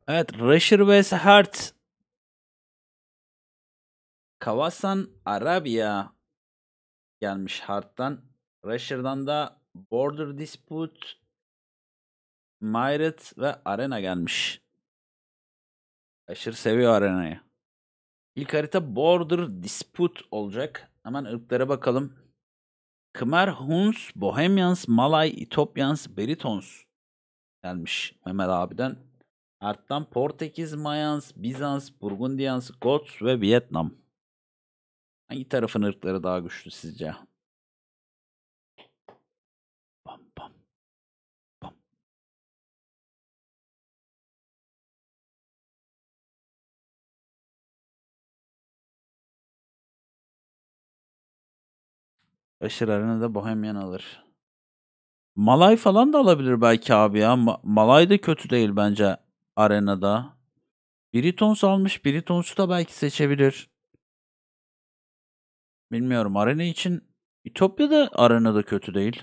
Evet, Rusher vs Hart. Kawasan Arabia gelmiş Hart'tan. Rusher'dan da Border Dispute, Myriad ve Arena gelmiş. Rusher seviyor Arena'yı. İlk harita Border Dispute olacak. Hemen ırklara bakalım. Khmer, Huns, Bohemians, Malay, Ethiopians, Britons gelmiş Mehmet abiden. Arttan Portekiz, Mayans, Bizans, Burgundians, Goths ve Vietnam. Hangi tarafın ırkları daha güçlü sizce? Bam bam bam. Aşırı Arena'da Bohemian alır. Malay falan da alabilir belki abi ya. Malay da kötü değil bence Arena'da. Britons almış. Britons'u da belki seçebilir. Bilmiyorum. Arena için Ütopya'da Arena'da kötü değil.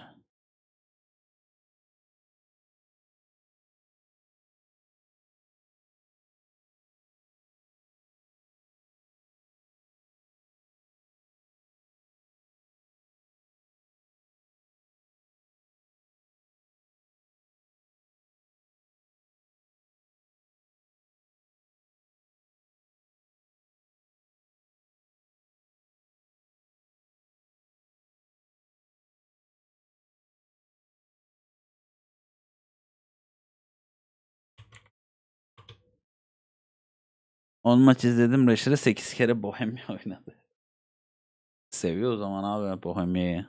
On maç izledim. Reşir'e 8 kere Bohemia oynadı. Seviyor o zaman abi Bohemia'yı.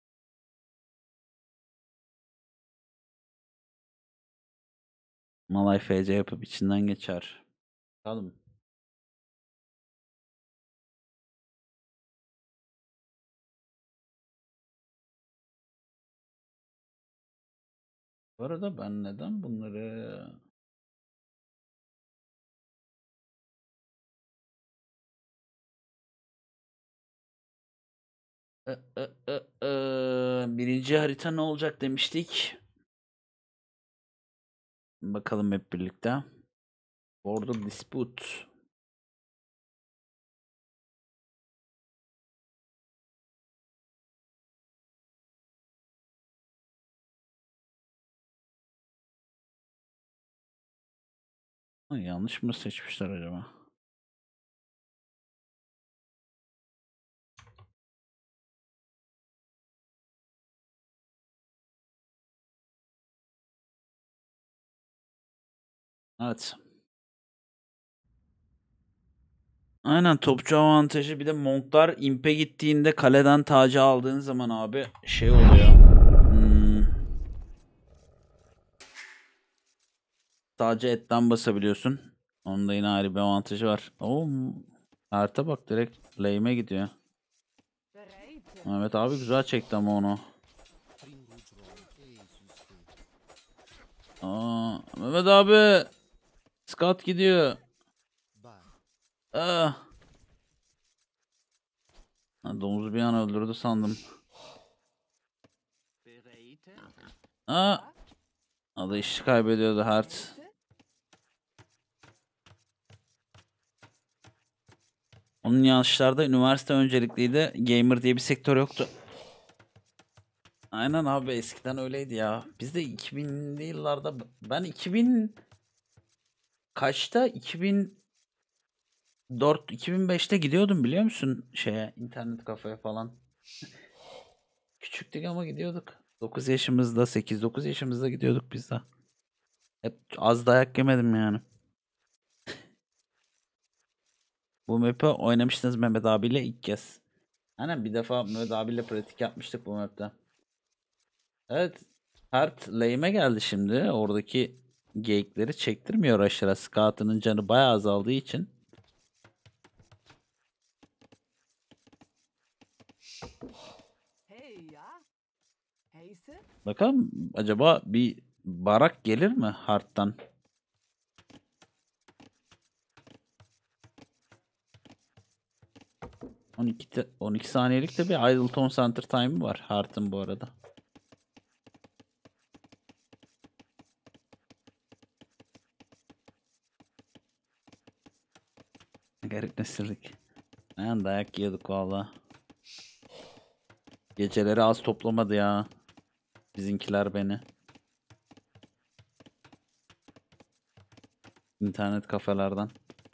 Malay FC yapıp içinden geçer. Bakalım. Bu arada ben neden bunları... Birinci harita ne olacak demiştik. Bakalım hep birlikte. Border Dispute. Ha, yanlış mı seçmişler acaba? Evet. Aynen topçu avantajı. Bir de Monklar imp'e gittiğinde kaleden tacı aldığın zaman abi şey oluyor. Sadece etten basabiliyorsun. Onun da yine ayrı bir avantajı var. Oo, Ert'e bak direkt lane'e gidiyor. Evet abi güzel çekti ama onu. Mehmet abi. Scott gidiyor. Ah. Domuzu bir an öldürdü sandım. Adı işi kaybediyordu Hart. Onun yanlışlarda üniversite öncelikliydi. Gamer diye bir sektör yoktu. Aynen abi eskiden öyleydi ya. Biz de 2000'li yıllarda ben 2000 kaçta 2004 2005'te gidiyordum biliyor musun şeye internet kafeye falan. Küçüktük ama gidiyorduk. 9 yaşımızda 8-9 yaşımızda gidiyorduk biz de. Hep az dayak yemedim yani. Bu map'i oynamıştınız Mehmet abiyle ilk kez. Aynen bir defa Mehmet abiyle pratik yapmıştık bu map'te. Evet. Hart lane'e geldi şimdi. Oradaki geyikleri çektirmiyor aşırı. Scout'un canı bayağı azaldığı için. Bakalım acaba bir barak gelir mi Hart'tan? 12 saniyelik de bir Idleton Center time'ı var Hart'ın bu arada. Garip nesillik. Ben dayak yiyorduk valla. Geceleri az toplamadı ya. Bizimkiler beni. İnternet kafelerden.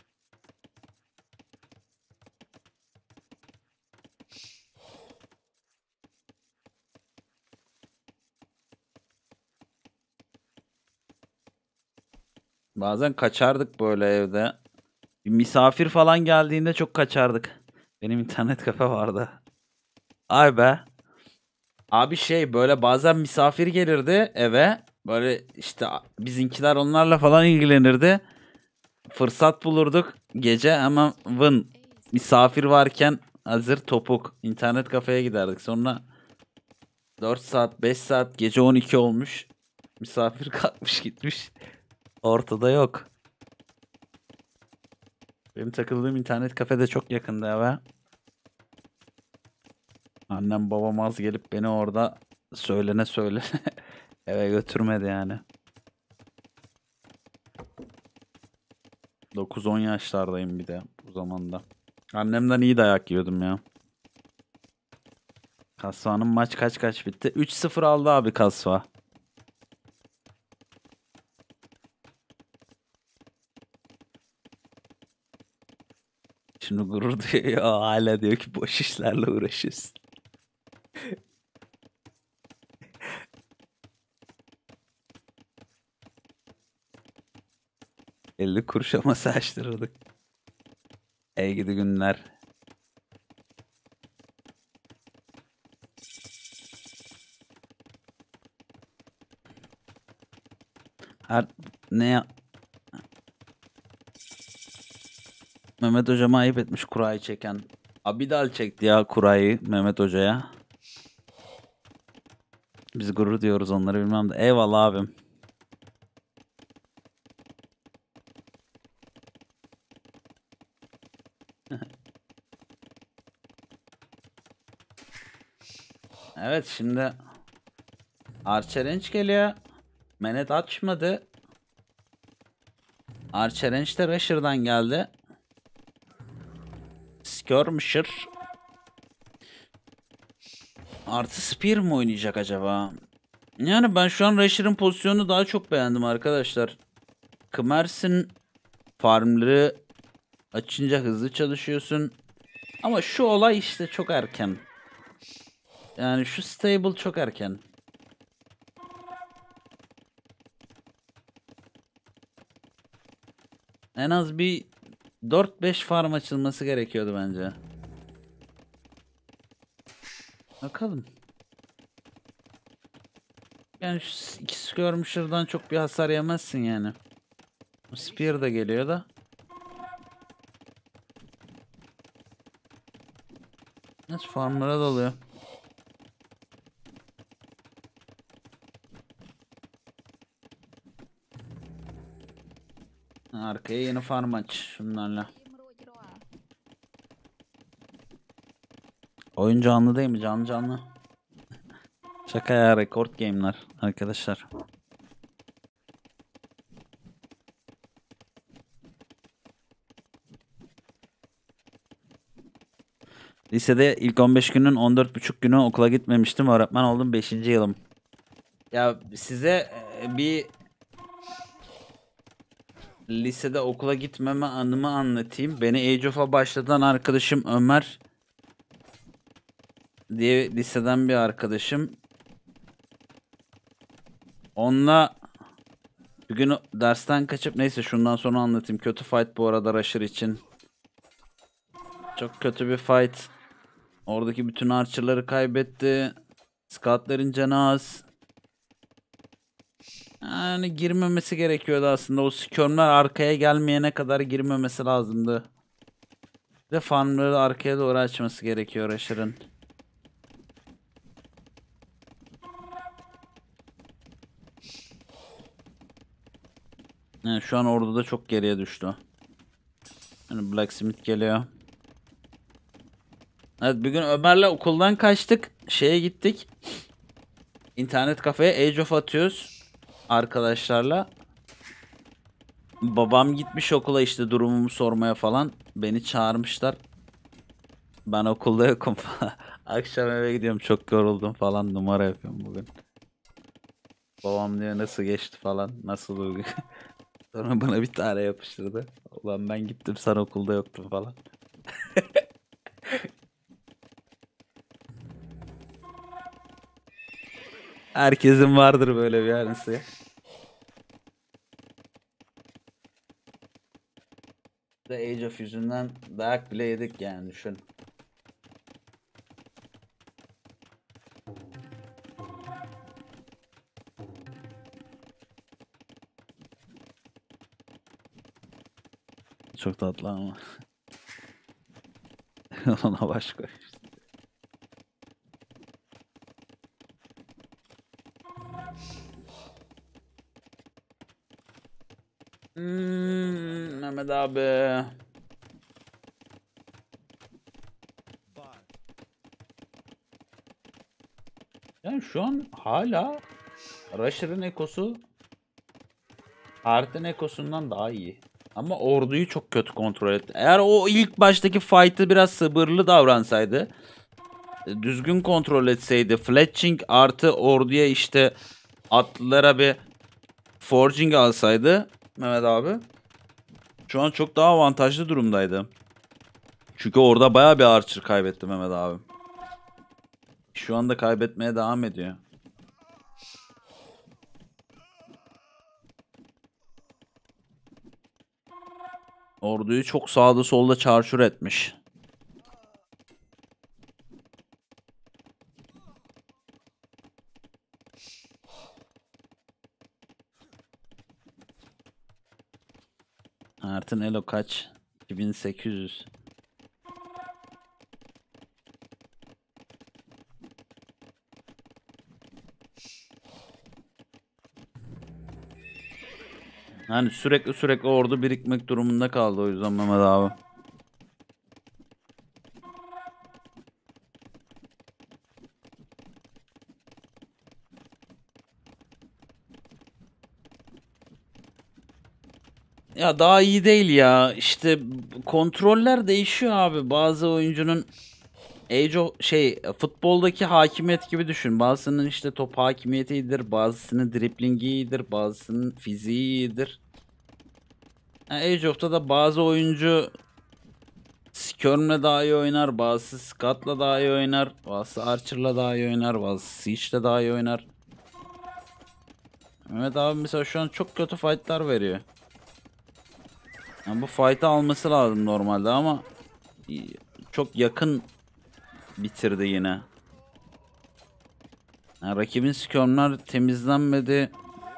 Bazen kaçardık böyle evde. Bir misafir falan geldiğinde çok kaçardık. Benim internet kafe vardı. Ay be. Abi şey böyle bazen misafir gelirdi eve. Böyle işte bizimkiler onlarla falan ilgilenirdi. Fırsat bulurduk. Gece hemen vın. Misafir varken hazır topuk. İnternet kafeye giderdik. Sonra 4 saat 5 saat gece 12 olmuş. Misafir kalkmış gitmiş. Ortada yok. Benim takıldığım internet kafe de çok yakında eve. Annem babam az gelip beni orada söylene eve götürmedi yani. 9-10 yaşlardayım bir de bu zamanda. Annemden iyi dayak yiyordum ya. Kasva'nın maç kaç bitti? 3-0 aldı abi Kasva. Şimdi gurur duyuyor. Hala diyor ki boş işlerle uğraşıyorsun. 50 kuruşa masa açtırırdık. Ey gidi günler. Her ne ya? Mehmet hocama ayıp etmiş kurayı çeken. Abidal çekti ya kurayı Mehmet hocaya. Biz gurur diyoruz onları bilmem de. Eyvallah abim. Evet şimdi Archerenç geliyor. Menet açmadı. Archerenç de Rusher'dan geldi. Skirmisher. Artı Spear mı oynayacak acaba? Yani ben şu an Rusher'ın pozisyonunu daha çok beğendim arkadaşlar. Kımers'in farmları açınca hızlı çalışıyorsun. Ama şu olay işte çok erken. Yani şu stable çok erken. En az bir 4-5 farm açılması gerekiyordu bence. Bakalım. Yani şu iki skirmisher'dan çok bir hasar yemezsin yani. Spear da geliyor da. Nasıl farmlara dalıyor. Arkaya yeni farm aç şunlarla. Oyun canlı değil mi? Canlı canlı. Şaka ya, rekord game'ler arkadaşlar. Lisede ilk 15 günün 14,5 günü okula gitmemiştim. Öğretmen oldum 5. yılım. Ya size bir lisede okula gitmeme anımı anlatayım. Beni Age of'a başlatan arkadaşım Ömer diye liseden bir arkadaşım. Onunla bir gün dersten kaçıp neyse şundan sonra anlatayım. Kötü fight bu arada Rusher için. Çok kötü bir fight. Oradaki bütün archer'ları kaybetti. Scout'ların canı az. Yani girmemesi gerekiyordu aslında. O skirmler arkaya gelmeyene kadar girmemesi lazımdı. Bir de farmları arkaya doğru açması gerekiyor Rusher'ın. Yani şu an orada da çok geriye düştü. Yani Blacksmith geliyor. Evet bir gün Ömer'le okuldan kaçtık. Şeye gittik. İnternet kafeye Age of atıyoruz. Arkadaşlarla. Babam gitmiş okula işte durumumu sormaya falan. Beni çağırmışlar. Ben okulda yokum falan. Akşam eve gidiyorum çok yoruldum falan numara yapıyorum bugün. Babam diyor nasıl geçti falan. Nasıl duygu. Sonra bana bir tane yapıştırdı. Ulan ben gittim sen okulda yoktun falan. Herkesin vardır böyle bir anısı. The Age of yüzünden dayak bile yedik yani düşün. Çok tatlı ama. Ona başka. Mehmet abi. Yani şu an hala Rusher'ın ekosu Heart'ın ekosundan daha iyi. Ama orduyu çok kötü kontrol etti. Eğer o ilk baştaki fight'ı biraz sabırlı davransaydı, düzgün kontrol etseydi, fletching artı orduya işte atlılara bir forging alsaydı Mehmet abi şu an çok daha avantajlı durumdaydı. Çünkü orada baya bir archer kaybetti Mehmet abi. Şu anda kaybetmeye devam ediyor. Orduyu çok sağda solda çarçur etmiş. Ertin Elo kaç? 2800. Yani sürekli ordu birikmek durumunda kaldı o yüzden Mehmet abi. Ya daha iyi değil ya. İşte kontroller değişiyor abi. Bazı oyuncunun futboldaki hakimiyet gibi düşün. Bazısının işte top hakimiyeti iyidir, bazısının driblingi iyidir, bazısının fiziği iyidir. Yani Age of'ta da bazı oyuncu Skirm'le daha iyi oynar, bazısı Scott'la daha iyi oynar, bazısı Archer'la daha iyi oynar, bazısı Siege'le daha iyi oynar. Mehmet abi mesela şu an çok kötü fight'lar veriyor. Yani bu fight'ı alması lazım normalde ama çok yakın bitirdi yine. Yani rakibin Skirm'ler temizlenmedi.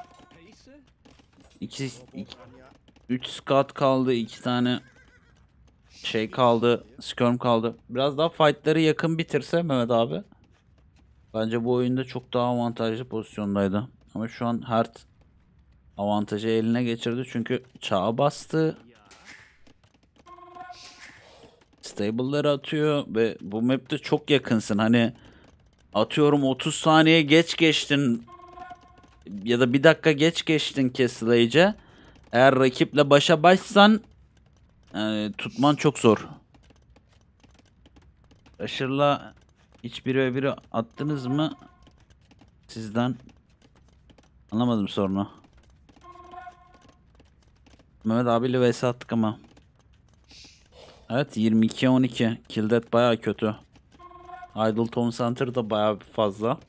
2 3 Scott kaldı, 2 tane şey kaldı, Skirm kaldı. Biraz daha fight'ları yakın bitirse Mehmet abi. Bence bu oyunda çok daha avantajlı pozisyondaydı. Ama şu an Hart avantajı eline geçirdi çünkü çağa bastı. Stable'ları atıyor ve bu map'te çok yakınsın. Hani atıyorum 30 saniye geç geçtin ya da 1 dakika geç geçtin Castle Age'e. Eğer rakiple başa başsan yani tutman çok zor. Aşırıla hiç 1 ve 1 attınız mı? Sizden anlamadım sorunu. Mehmet abiyle vs attık ama. Evet 22-12. Kill death baya kötü. Idle Town Center da baya fazla.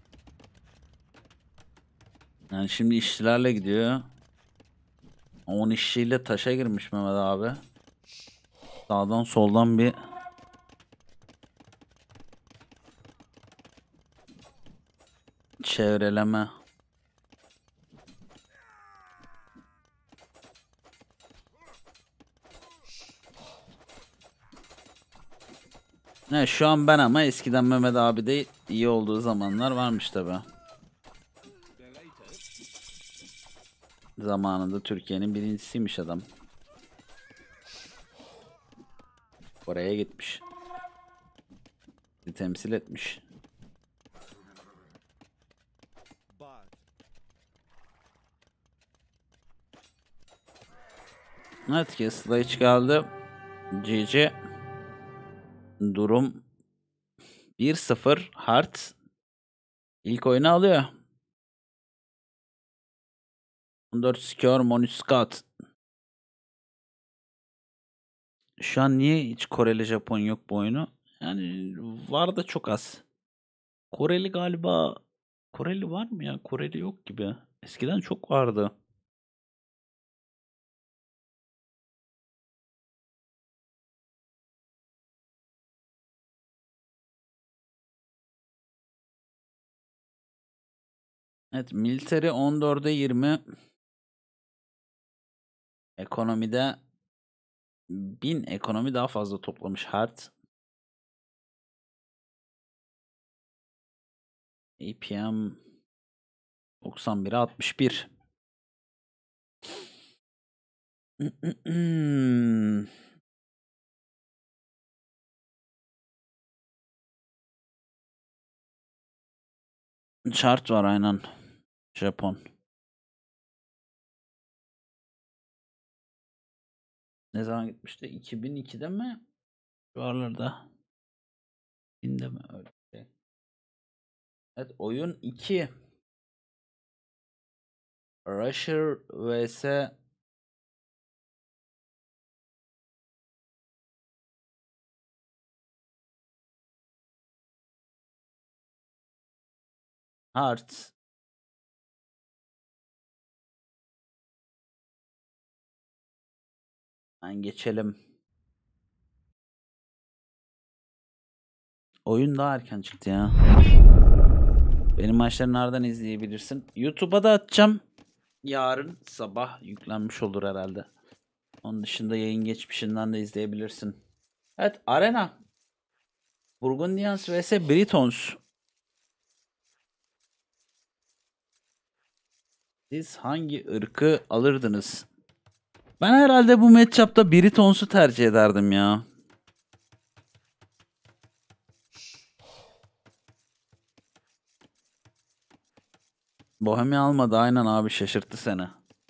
Yani şimdi işçilerle gidiyor. 10 işçiyle taşa girmiş Mehmet abi. Sağdan soldan bir çevreleme. Ne şu an ben ama eskiden Mehmet abi de iyi olduğu zamanlar varmış tabi. Zamanında Türkiye'nin birincisiymiş adam. Oraya gitmiş. Bizi temsil etmiş. Evet, Kesla hiç geldi. GG. Durum 1-0. Hart ilk oyunu alıyor. 14 skor Moniskat. Şu an niye hiç Koreli Japon yok bu oyunu? Yani var da çok az. Koreli galiba. Koreli var mı ya? Koreli yok gibi. Eskiden çok vardı. Evet, military 14'e 20. Ekonomide 1000 ekonomi daha fazla toplamış Hart. APM 91'e 61. Chart var aynen. Japon. Ne zaman gitmişti? 2002'de mi? Şu aralarda. 1000'de mi? Öyle bir şey. Evet, oyun 2. Rusher vs Hearts. Geçelim. Oyun daha erken çıktı ya. Benim maçları nereden izleyebilirsin? YouTube'a da atacağım. Yarın sabah yüklenmiş olur herhalde. Onun dışında yayın geçmişinden de izleyebilirsin. Evet, Arena. Burgundians vs Britons. Siz hangi ırkı alırdınız? Ben herhalde bu matchup'ta Britons'u tercih ederdim ya. Bohemia almadı aynen abi, şaşırttı seni.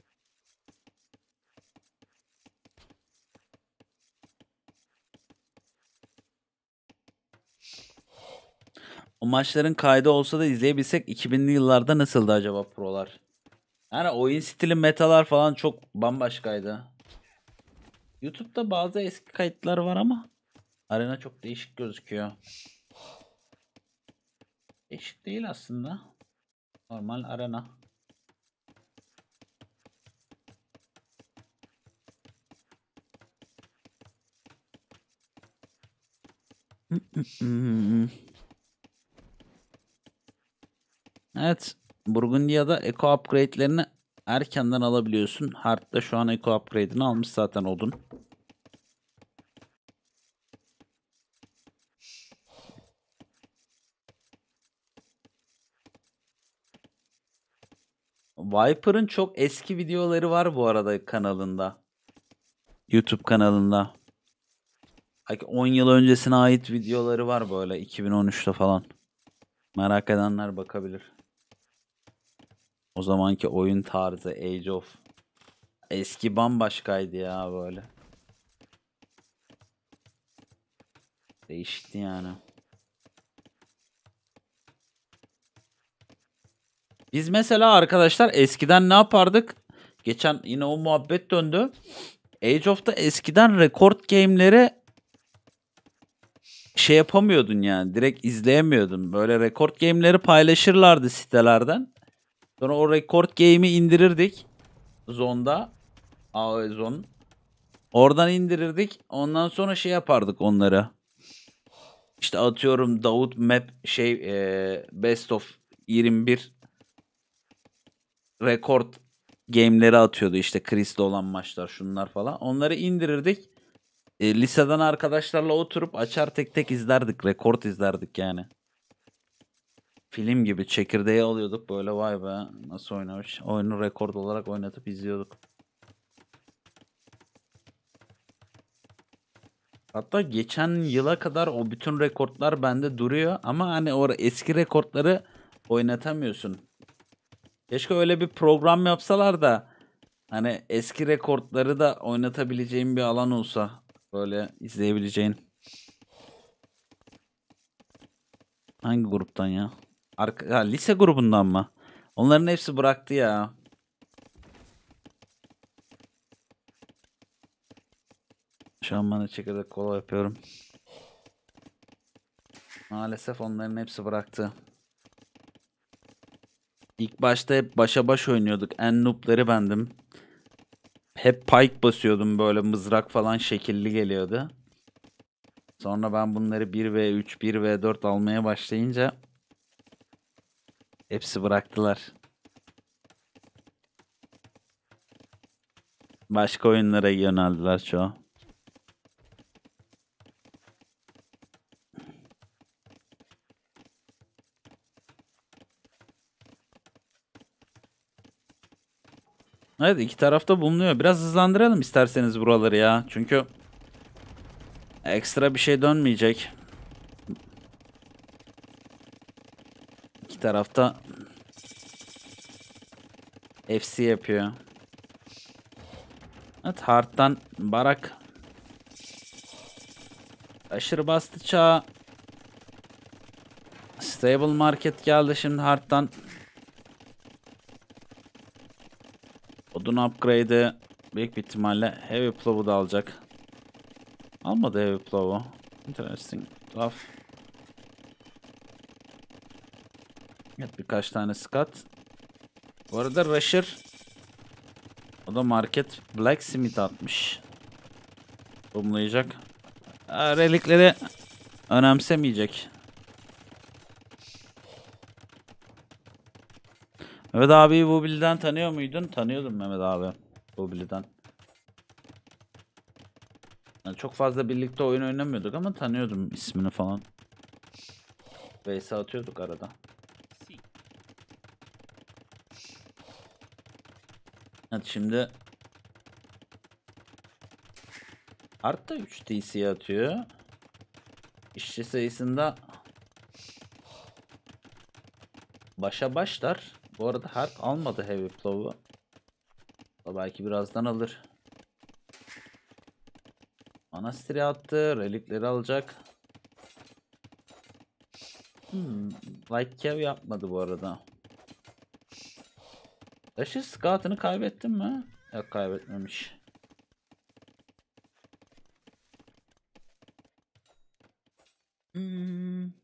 O maçların kaydı olsa da izleyebilsek 2000'li yıllarda nasıldı acaba prolar? Yani oyun stili, metalar falan çok bambaşkaydı. YouTube'da bazı eski kayıtlar var ama arena çok değişik gözüküyor. Değişik değil aslında. Normal arena. Evet. Burgundya'da Eco upgrade'lerini erkenden alabiliyorsun. Hard'da şu an Eco upgrade'ini almış zaten Odun. Viper'ın çok eski videoları var bu arada kanalında. YouTube kanalında. 10 yıl öncesine ait videoları var böyle, 2013'te falan. Merak edenler bakabilir. O zamanki oyun tarzı Age of. Eski bambaşkaydı ya böyle. Değişikti yani. Biz mesela arkadaşlar eskiden ne yapardık? Geçen yine o muhabbet döndü. Age of'ta eskiden record game'leri şey yapamıyordun yani. Direkt izleyemiyordun. Böyle record game'leri paylaşırlardı sitelerden. Sonra o record game'i indirirdik. Zone'da. AOE Zone. Oradan indirirdik. Ondan sonra şey yapardık onları. İşte atıyorum Davut Map Best of 21 rekord game'leri atıyordu, işte Chris'le olan maçlar, şunlar falan. Onları indirirdik. Liseden arkadaşlarla oturup açar tek tek izlerdik. Rekord izlerdik yani. Film gibi çekirdeği alıyorduk böyle, vay be nasıl oynamış. Oyunu rekord olarak oynatıp izliyorduk. Hatta geçen yıla kadar o bütün rekortlar bende duruyor ama hani o eski rekortları oynatamıyorsun. Keşke öyle bir program yapsalar da Hani eski rekortları da oynatabileceğin bir alan olsa böyle izleyebileceğin. Hangi gruptan ya? Lise grubundan mı? Onların hepsi bıraktı ya. Şu an bana çekirdek kola yapıyorum. Maalesef onların hepsi bıraktı. İlk başta hep başa baş oynuyorduk. En noob'ları bendim. Hep pike basıyordum, böyle mızrak falan şekilli geliyordu. Sonra ben bunları 1v3, 1v4 almaya başlayınca hepsi bıraktılar. Başka oyunlara yöneldiler çoğu. Evet, iki tarafta bulunuyor. Biraz hızlandıralım isterseniz buraları ya. Çünkü ekstra bir şey dönmeyecek. İki tarafta FC yapıyor. Evet, Hard'dan Barak aşırı bastı çağ. Stable Market geldi şimdi Hard'dan. Odun upgrade'i büyük bir ihtimalle Heavy Plow'u da alacak. Almadı Heavy Plow'u. Interesting. Tuhaf. Evet, birkaç tane Scott. Bu arada Rusher, o da Market Blacksmith atmış. Boomlayacak. Relikleri önemsemeyecek. Mehmet abi bu bilden tanıyor muydun? Tanıyordum Mehmet abi bu bilden. Yani çok fazla birlikte oyun oynamıyorduk ama tanıyordum ismini falan. VS atıyorduk arada. Evet, şimdi Art'ta 3 TC atıyor. İşçi sayısında başa başlar. Bu arada Harp almadı Heavy Plow'u. Belki birazdan alır. Manastır'a attı. Relikleri alacak. Light Cav yapmadı bu arada. Taşı Scout'ını kaybettin mi? Yok, kaybetmemiş. Hmm.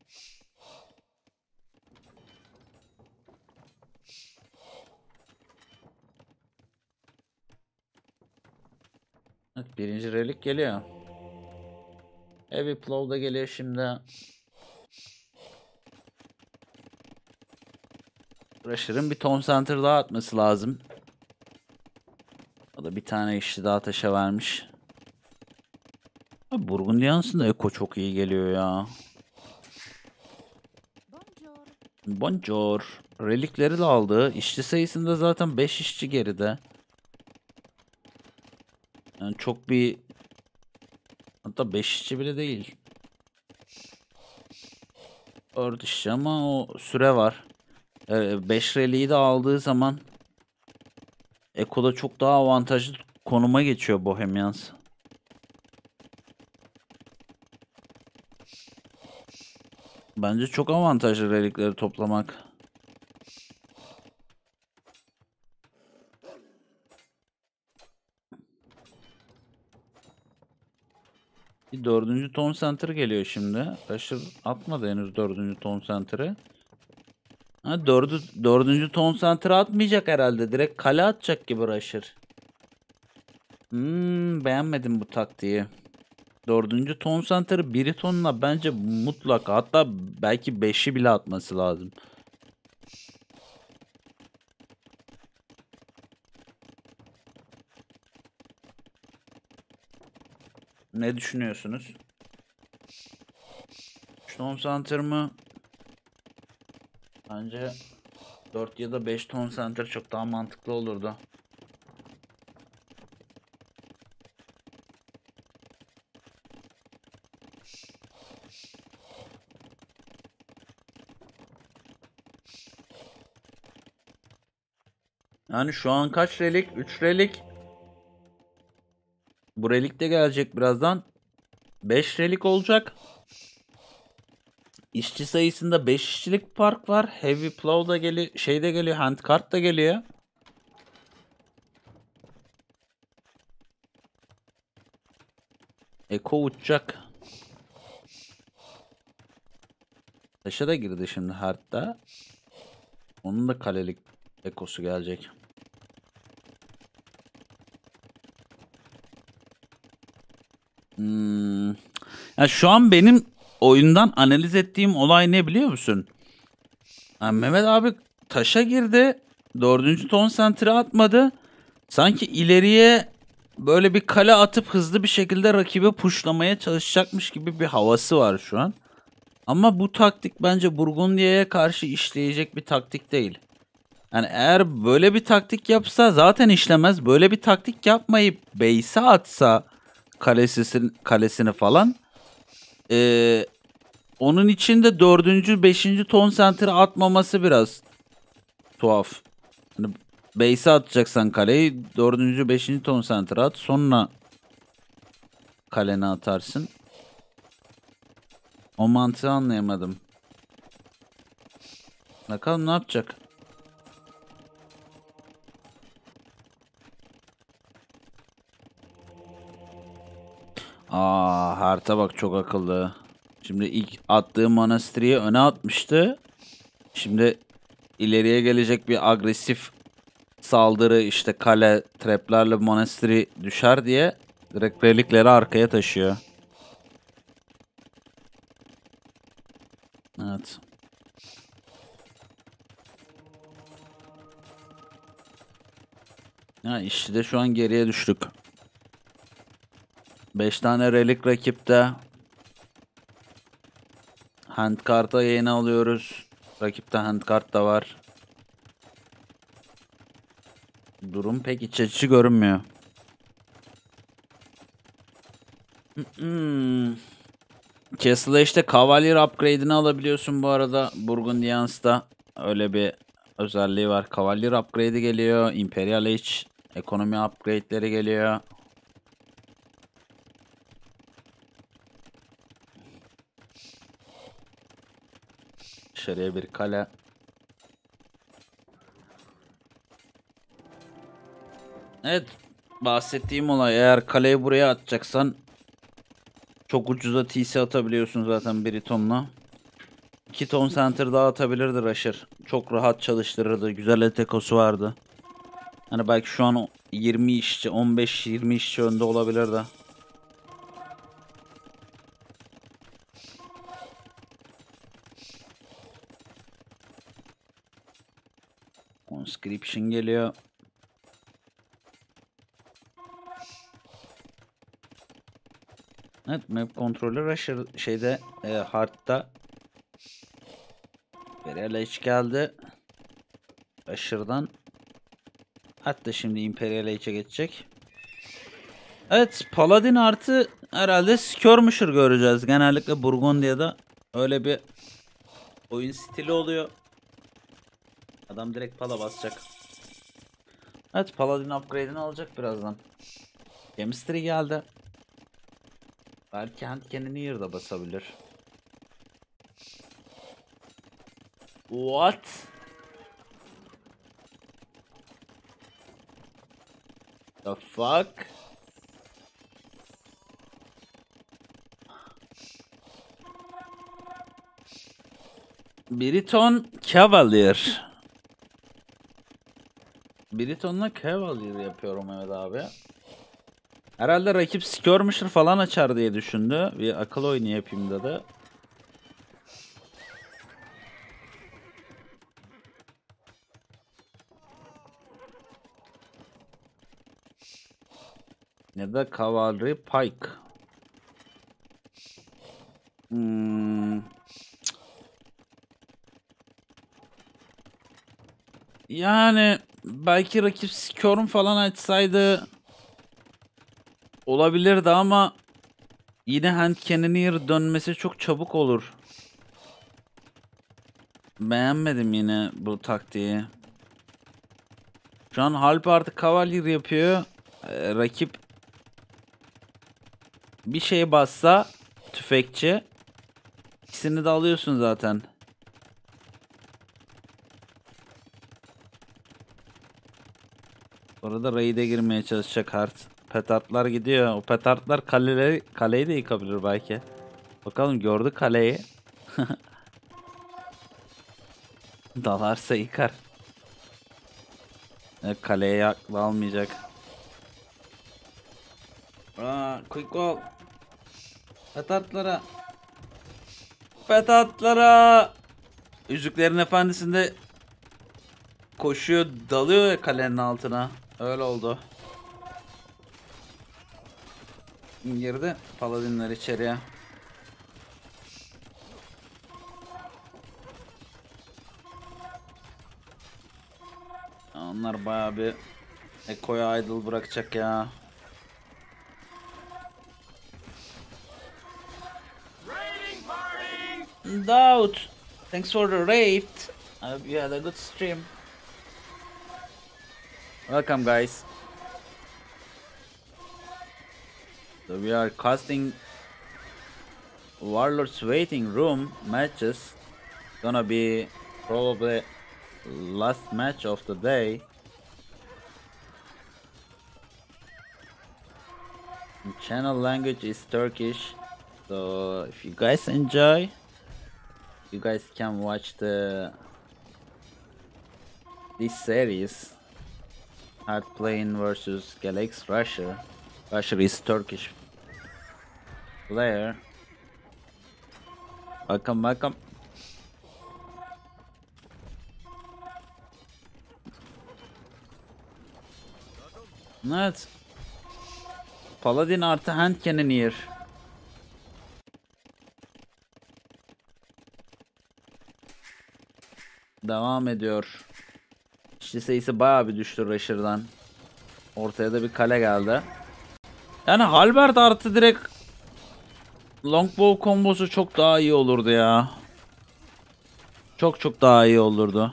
Evet, birinci relik geliyor. Heavy Plow da geliyor şimdi. Rusher'ın bir Tom Center daha atması lazım. O da bir tane işçi daha taşa vermiş. Burgundiyans'ın da Eko çok iyi geliyor ya. Bonjour. Relikleri de aldı. İşçi sayısında zaten 5 işçi geride. Yani çok bir... Hatta 5 işçi bile değil. 4 işçi ama o süre var. 5 reliği de aldığı zaman Eko'da çok daha avantajlı konuma geçiyor Bohemians. Bence çok avantajlı relikleri toplamak. Bir dördüncü Tom Center geliyor şimdi. Rusher atmadı henüz dördüncü Tom Center'ı. Ha, dördüncü Tom Center atmayacak herhalde. Direkt kale atacak gibi Rusher. Beğenmedim bu taktiği. Dördüncü Tom Center'ı biri tonla bence mutlaka, hatta belki 5'i bile atması lazım. Ne düşünüyorsunuz? Tom Center mı? Bence 4 ya da 5 Tom Center çok daha mantıklı olurdu. Yani şu an kaç relik? 3 relik. Bu relik de gelecek birazdan. 5 relik olacak. İşçi sayısında 5 işçilik fark var. Heavy plow da geliyor. Şey de geliyor. Handcart da geliyor. Eko uçacak. Taşa da girdi şimdi Heart'ta. Onun da kalelik ekosu gelecek. Ya şu an benim oyundan analiz ettiğim olay ne biliyor musun? Ha, Mehmet abi taşa girdi. Dördüncü ton sentre atmadı. Sanki ileriye böyle bir kale atıp hızlı bir şekilde rakibi puşlamaya çalışacakmış gibi bir havası var şu an. Ama bu taktik bence Burgundya'ya karşı işleyecek bir taktik değil. Yani eğer böyle bir taktik yapsa zaten işlemez. Böyle bir taktik yapmayıp base'e atsa kalesini falan. Onun için de dördüncü, beşinci ton center atmaması biraz tuhaf. Hani base'e atacaksan kaleyi dördüncü, beşinci ton center at. Sonra kalene atarsın. O mantığı anlayamadım. Bakalım ne yapacak? Harta bak çok akıllı. Şimdi ilk attığı monastery'yi öne atmıştı. Şimdi ileriye gelecek bir agresif saldırı işte kale traplerle monastery düşer diye direkt relikleri arkaya taşıyor. Evet. Ya işte de şu an geriye düştük. 5 tane relik rakipte. Handkart'a yayını alıyoruz. Rakipte handkart da var. Durum pek iç açıcı görünmüyor. Castle'a işte Cavalier upgrade'ini alabiliyorsun bu arada. Burgundians'ta öyle bir özelliği var. Cavalier upgrade'i geliyor. Imperial Age ekonomi upgrade'leri geliyor. Dışarıya bir kale. Evet, bahsettiğim olay eğer kaleyi buraya atacaksan çok ucuza TC atabiliyorsun zaten Briton'la. 2 ton center daha atabilirdi Rusher. Çok rahat çalıştırırdı. Güzel etekosu vardı. Hani belki şu an 20 işçi, 15-20 işçi önde olabilirdi. Conscription geliyor. Evet, map kontrolü Rusher şeyde Hard'da Imperial Age geldi. Rusher'dan hatta şimdi Imperial Age'e geçecek. Evet, Paladin artı herhalde Skirmisher göreceğiz. Genellikle Burgundya'da öyle bir oyun stili oluyor. Adam direkt pala basacak. Evet, Paladin upgrade'ini alacak birazdan. Chemistry geldi. Belki Hand Cannoneer da basabilir. What? The fuck? Briton Cavalier. Briton'la Cavalier yapıyorum evet abi. Herhalde rakip Skirmisher falan açar diye düşündü. Bir akıl oyunu yapayım dedi. Ya da Cavalry Pike. Yani belki rakip Skirm falan açsaydı olabilirdi ama yine Hand Cannoneer dönmesi çok çabuk olur. Beğenmedim yine bu taktiği. Şu an Halp artık Cavalier yapıyor. Rakip bir şey bassa tüfekçi, ikisini de alıyorsun zaten. Orada raid'e girmeye çalışacak Hart. Petardlar gidiyor. O petardlar kaleyi de yıkabilir belki. Bakalım, gördü kaleyi. Dalarsa yıkar. Kaleye yakla almayacak. Quick goal. Petardlara. Petardlara. Yüzüklerin Efendisi'nde koşuyor, dalıyor ya kalenin altına. Öyle oldu. Girdi paladinler içeriye. Onlar bayağı bir Eko'ya idle bırakacak ya. Daud, thanks for the raid. I hope you had a good stream. Welcome, guys. So we are casting Warlord's Waiting Room matches. Gonna be probably last match of the day. Channel language is Turkish, so if you guys enjoy, you guys can watch this series. Hard playing versus Galax Russia. Russia is Turkish player. Welcome, welcome. Evet. Paladin artı hand cannoneer. Devam ediyor. İşçi sayısı bayağı bir düştü Rusher'dan. Ortaya da bir kale geldi. Yani Halberd artı direkt Longbow kombosu çok daha iyi olurdu ya. Çok çok daha iyi olurdu.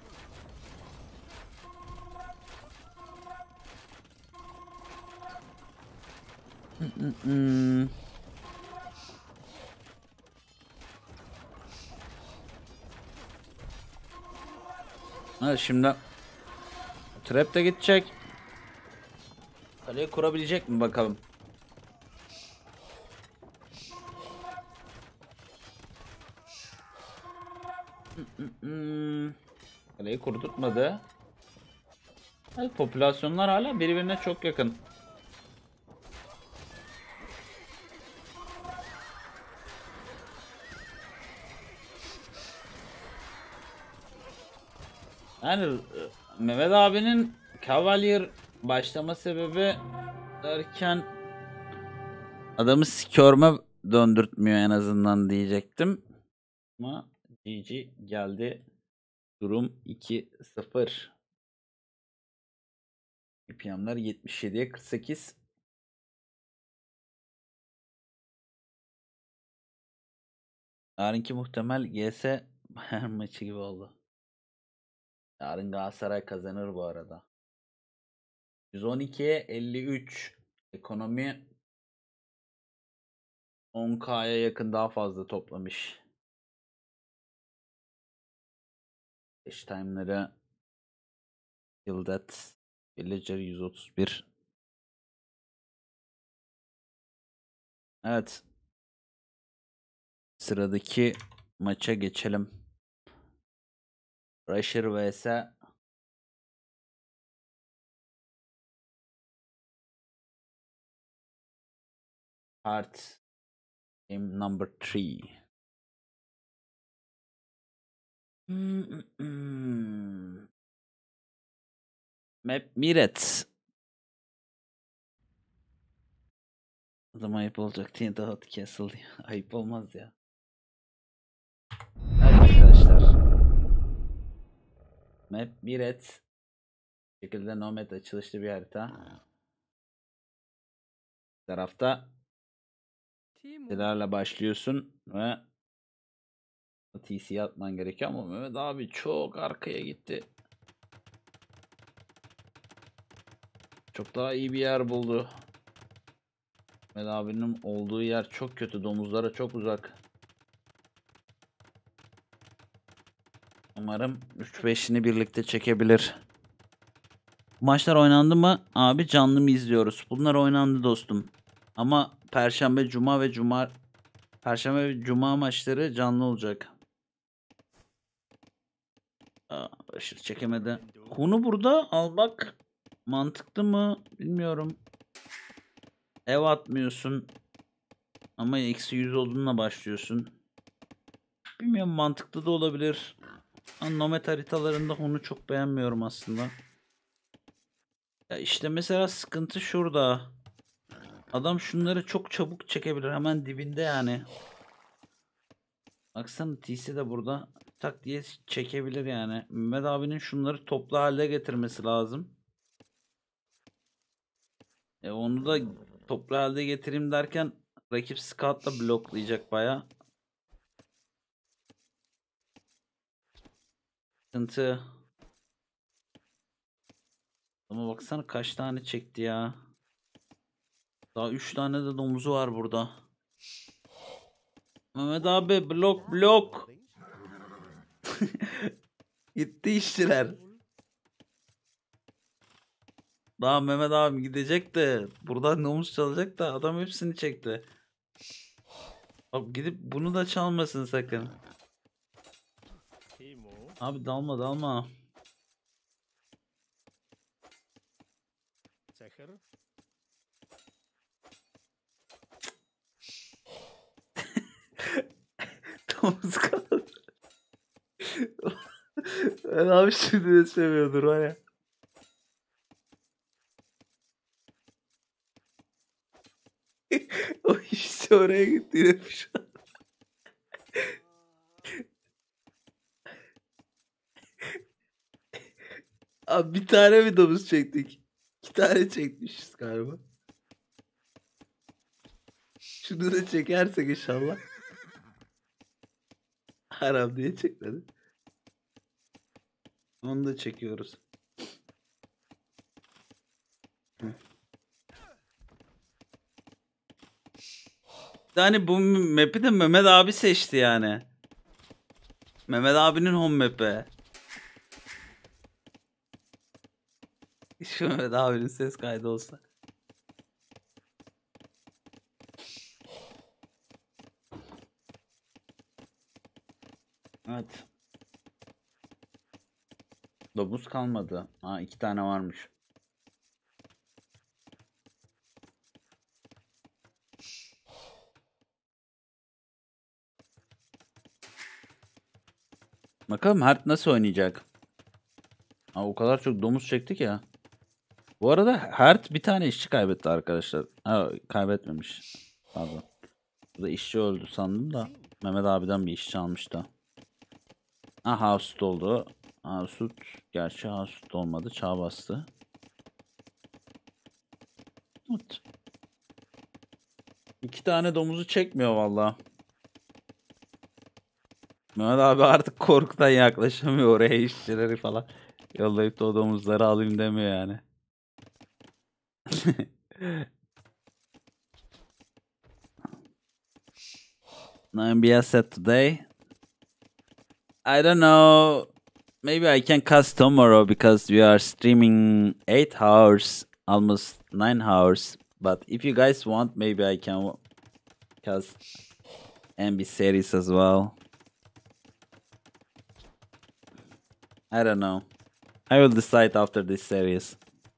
Evet, şimdi trap de gidecek. Kaleyi kurabilecek mi bakalım. Kaleyi kurdurtmadı. Evet, popülasyonlar hala birbirine çok yakın. Yani Mehmet abinin Cavalier başlama sebebi derken adamı skörme döndürtmüyor en azından diyecektim. Ama GG geldi. Durum 2-0. BPM'ler 77'ye 48. Yarınki muhtemel GS Bayern maçı gibi oldu. Yarın Galatasaray kazanır bu arada. 112'ye 53. Ekonomi 10K'ya yakın daha fazla toplamış. Eş time'ları Gildet Villager 131. Evet. Sıradaki maça geçelim. Rusher vs Heart. Game number 3. Map Miret. Adam ayıp olacak diye dağıt kesildi. Ayıp olmaz ya. Evet arkadaşlar. Map Miret. Bu şekilde Nomad açılışlı bir harita. Bir tarafta silahla başlıyorsun ve TC atman gerekiyor ama Mehmet abi çok arkaya gitti. Çok daha iyi bir yer buldu. Mehmet abinin olduğu yer çok kötü. Domuzlara çok uzak. Umarım 3-5'ini birlikte çekebilir. Maçlar oynandı mı? Abi canlı mı izliyoruz? Bunlar oynandı dostum. Ama Perşembe, Cuma maçları canlı olacak. Aşırı çekemedi. Konu burada almak mantıklı mı? Bilmiyorum. Ev atmıyorsun. Ama -100 olduğunla başlıyorsun. Bilmiyorum, mantıklı da olabilir. Ama Nomad haritalarında onu çok beğenmiyorum aslında. Ya işte mesela sıkıntı şurada. Adam şunları çok çabuk çekebilir. Hemen dibinde yani. Baksana TC de burada. Tak diye çekebilir yani. Mehmet abinin şunları toplu halde getirmesi lazım. Onu da toplu halde getireyim derken rakip scout da bloklayacak baya. Sıkıntı. Ama baksana kaç tane çekti ya. Daha 3 tane de domuzu var burada. Mehmet abi blok. Gitti işçiler. Daha Mehmet abi gidecek de buradan domuz çalacak da adam hepsini çekti. Abi gidip bunu da çalmasın sakın. Abi dalma. Domuz kaldı. Ben abi şimdi de seviyordur var ya. O işte oraya gitti yine şu an. Abi bir tane mi domuz çektik? 2 tane çekmişiz galiba. Şunu da çekersek inşallah. Haram diye çekmedi. Onu da çekiyoruz. Yani bu map'i de Mehmet abi seçti yani. Mehmet abinin home map'i. Şu Mehmet abinin ses kaydı olsa. Evet. Domuz kalmadı. 2 tane varmış. Bakalım Hert nasıl oynayacak? O kadar çok domuz çektik ya. Bu arada Hert bir tane işçi kaybetti arkadaşlar. Kaybetmemiş. Pardon. Bu da işçi öldü sandım da. Mehmet abiden bir işçi almıştı. Housed oldu. Housed. Gerçi Housed olmadı. Çağ bastı. Evet. 2 tane domuzu çekmiyor valla. Mehmet abi artık korkudan yaklaşamıyor oraya, işçileri falan. Yollayıp da o domuzları alayım demiyor yani. NBS said today. I don't know. Maybe I can cast tomorrow because we are streaming 8 hours, almost 9 hours. But if you guys want, maybe I can cast NB series as well. I don't know. I will decide after this series.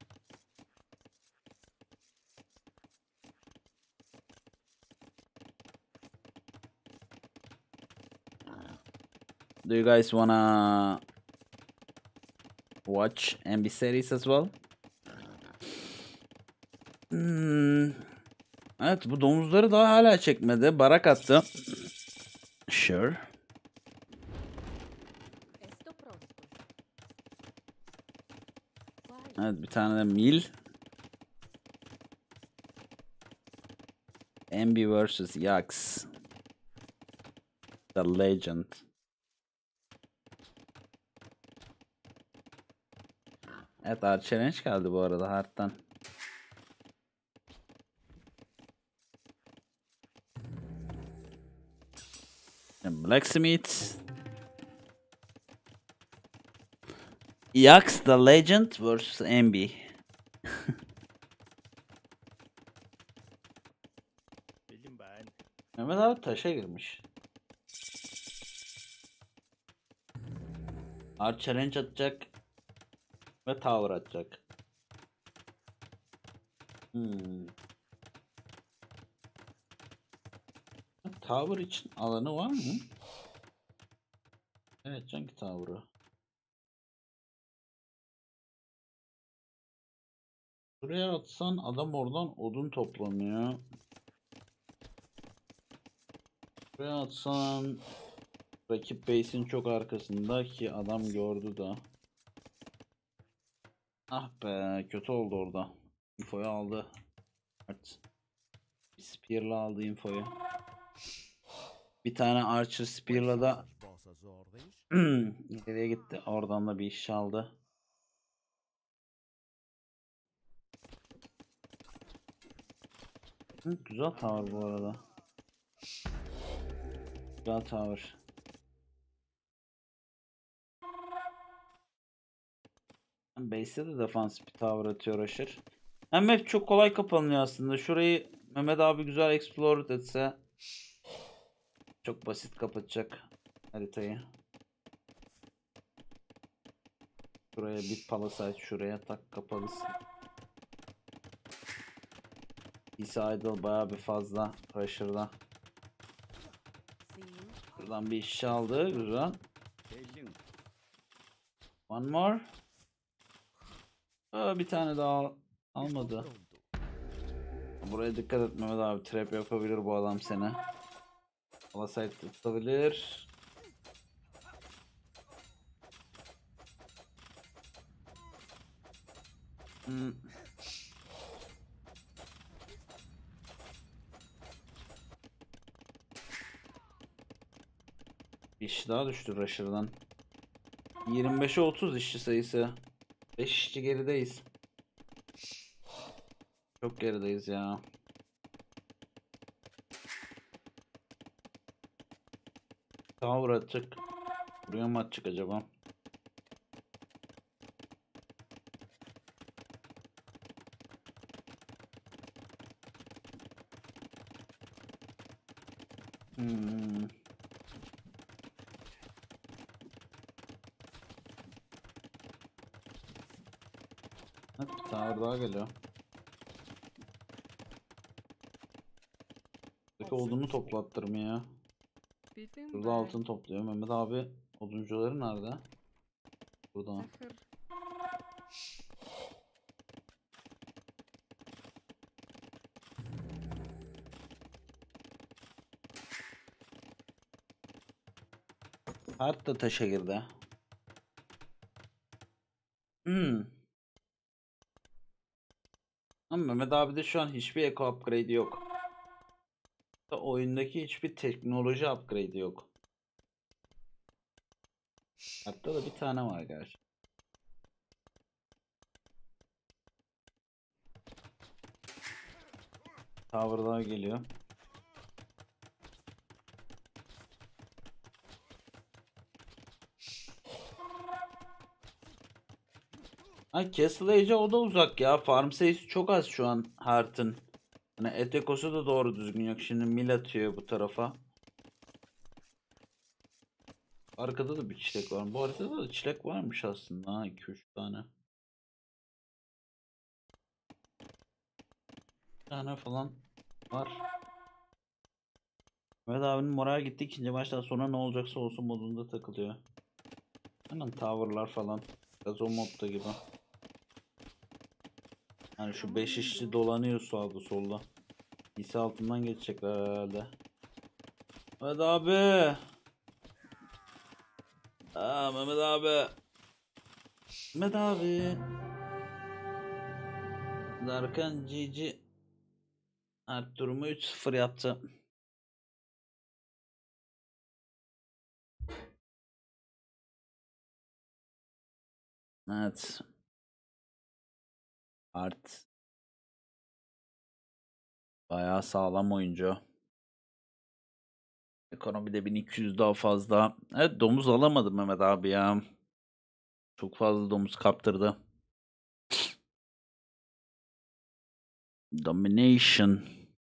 Do you guys wanna watch NB series as well? Evet, bu domuzları daha hala çekmedi. Barak attı. Sure. Evet, bir tane de mil. NB vs Yax. The Legend. Evet, challenge geldi bu arada Heart'tan. Blacksmith. Yax the Legend vs. Envy. Bildim ben. Mehmet abi taşa girmiş. Art challenge atacak ve tower atacak. Tower için alanı var mı? Evet, hangi tower'ı? Buraya atsan adam oradan odun toplamıyor. Buraya atsan rakip base'in çok arkasında ki adam gördü da. Ah be, kötü oldu orada. Infoyu aldı. Evet. Spear'la aldı infoyu. Bir tane Archer Spear'la da nereye gitti? Oradan da bir iş aldı. Güzel tower bu arada. Güzel tower. Base'de de defansif bir tower atıyor Aşır. Hem map çok kolay kapanıyor aslında. Şurayı Mehmet abi güzel explore etse çok basit kapatacak haritayı. Şuraya bir palisade, şuraya tak kapalısın. Peace Idol bayağı bir fazla pressure'da. Buradan bir iş aldı. Güzel. One more. Bir tane daha almadı. Buraya dikkat et Mehmet abi. Trap yapabilir bu adam seni. Palisade tutabilir. Bir iş daha düştü Rusher'dan. 25'e 30 işçi sayısı. 5 işçi gerideyiz. Çok gerideyiz ya. Tower atacak. Buraya mı atacak acaba? Hmm. Evet, bir tower daha geliyor. Buradaki odunu toplattırmıyor. Bildim Burada ben. altın topluyor. Mehmet abi oduncuları nerede? Burada. Zahır. Hatta taşa girdi. Hmm. Ama Mehmet abi de şu an hiçbir eco upgrade yok. Oyundaki hiçbir teknoloji upgrade yok. Hatta da bir tane var gerçi. Tower daha geliyor. Ay, Castle Age'e o da uzak ya. Farm sayısı çok az şu an Heart'ın. Hani Etekosu da doğru düzgün yok. Şimdi mil atıyor bu tarafa. Arkada da bir çilek var. Bu haritada da çilek varmış aslında. Ha, 2-3 tane. Bir tane falan var. Mehmet abinin moral gitti. İkinci maçtan sonra ne olacaksa olsun modunda takılıyor. Aynen tower'lar falan. Biraz o modda gibi. Hani şu 5 işçi dolanıyor sağda solda. İsa altından geçecekler herhalde. Mehmet abi. Mehmet abi. Mehmet abi. Darkan GG. Her durumu 3-0 yaptı. Evet. Art. Bayağı sağlam oyuncu. Ekonomide 1200 daha fazla. Evet, domuz alamadım Mehmet abi ya. Çok fazla domuz kaptırdı. Domination.